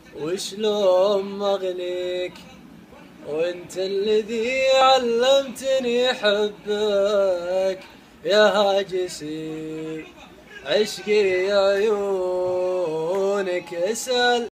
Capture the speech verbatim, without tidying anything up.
وشلون مغليك وانت الذي علمتني حبك يا هاجسي عشقي عيونك اسأل